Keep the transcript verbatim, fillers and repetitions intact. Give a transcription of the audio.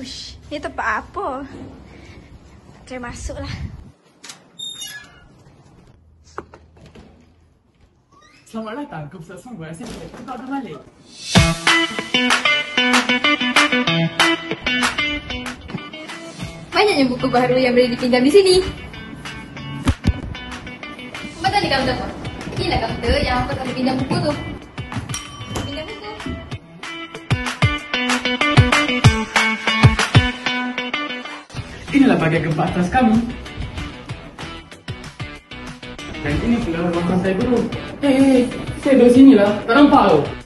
Ush, ini tempat apa? Try masuklah. Selamat datang ke pusat sungguh S M P Kota Abdul Malik. Banyaknya buku baru yang boleh dipinjam di sini. Betul di kaunter kok. Inilah kaunter yang aku akan pinjam buku tuh. Pinjam buku. Inilah bagian gempa atas kami. Dan ini pula ruang kelas saya guru. Hei, hei, saya dari sini lah. Tak nampak tau.